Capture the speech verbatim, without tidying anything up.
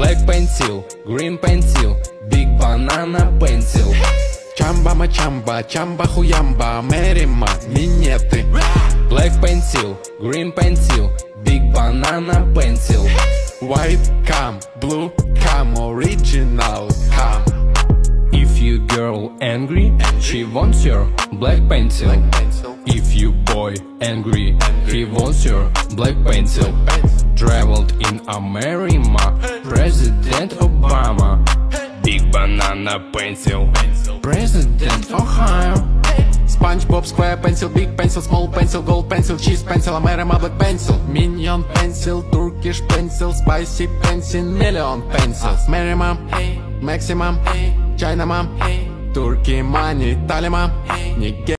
Black pencil, green pencil, big banana pencil. Чамба мачамба, чамба хуямба, мерима, минеты. Black pencil, green pencil, big banana pencil. White cam, blue cam, original cam. If you girl angry, she wants your black pencil. If you boy angry, he wants your black pencil. Traveled in America, President Obama. Big banana pencil, President Ohio. SpongeBob square pencil, big pencil, small pencil, gold pencil, cheese pencil, America black pencil. Minion pencil, Turkish pencil, spicy pencil, million pencils. Mary mom, Maximum, China mom, Turkey money, Italy mom, Nigeria.